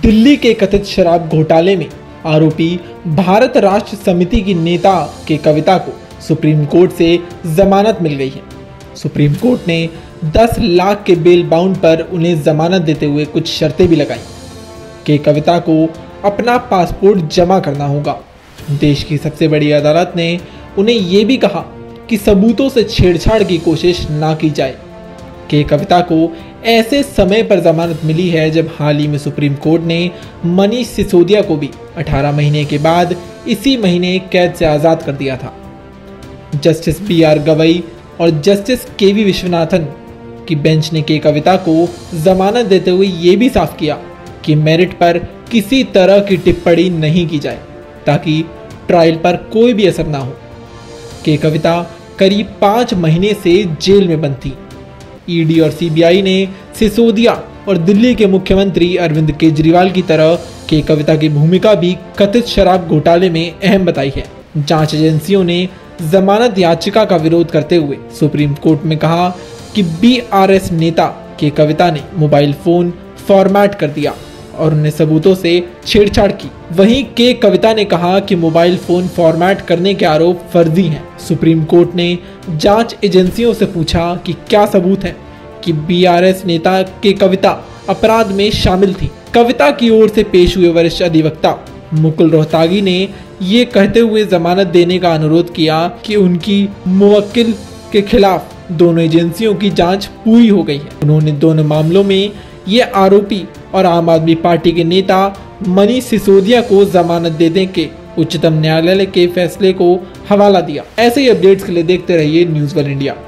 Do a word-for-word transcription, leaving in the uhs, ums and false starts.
दिल्ली के कथित शराब घोटाले में आरोपी भारत राष्ट्र समिति की नेता के कविता को सुप्रीम कोर्ट से जमानत मिल गई है। सुप्रीम कोर्ट ने दस लाख के बेल बाउंड पर उन्हें जमानत देते हुए कुछ शर्तें भी लगाई कि कविता को अपना पासपोर्ट जमा करना होगा। देश की सबसे बड़ी अदालत ने उन्हें यह भी कहा कि सबूतों से छेड़छाड़ की कोशिश ना की जाए कि कविता को ऐसे समय पर जमानत मिली है जब हाल ही में सुप्रीम कोर्ट ने मनीष सिसोदिया को भी अठारह महीने के बाद इसी महीने कैद से आज़ाद कर दिया था। जस्टिस बी आर गवई और जस्टिस के वी विश्वनाथन की बेंच ने के कविता को जमानत देते हुए ये भी साफ किया कि मेरिट पर किसी तरह की टिप्पणी नहीं की जाए ताकि ट्रायल पर कोई भी असर ना हो। के कविता करीब पाँच महीने से जेल में बंद थी। ईडी और सीबीआई ने सिसोदिया और दिल्ली के मुख्यमंत्री अरविंद केजरीवाल की तरह के कविता की भूमिका भी कथित शराब घोटाले में अहम बताई है। जांच एजेंसियों ने जमानत याचिका का विरोध करते हुए सुप्रीम कोर्ट में कहा कि बीआरएस नेता के कविता ने मोबाइल फोन फॉर्मेट कर दिया और उन्हें सबूतों से छेड़छाड़ की। वहीं के कविता ने कहा कि मोबाइल फोन फॉर्मेट करने के आरोप फर्जी हैं। सुप्रीम कोर्ट ने जांच एजेंसियों से पूछा कि क्या सबूत है कि बीआरएस नेता के कविता अपराध में शामिल थी। कविता की ओर से पेश हुए वरिष्ठ अधिवक्ता मुकुल रोहतागी ने ये कहते हुए जमानत देने का अनुरोध किया कि उनकी मुवक्किल के खिलाफ दोनों एजेंसियों की जांच पूरी हो गई है। उन्होंने दोनों मामलों में ये आरोपी और आम आदमी पार्टी के नेता मनीष सिसोदिया को जमानत देने के उच्चतम न्यायालय के फैसले को हवाला दिया। ऐसे ही अपडेट्स के लिए देखते रहिए न्यूज़ वन इंडिया।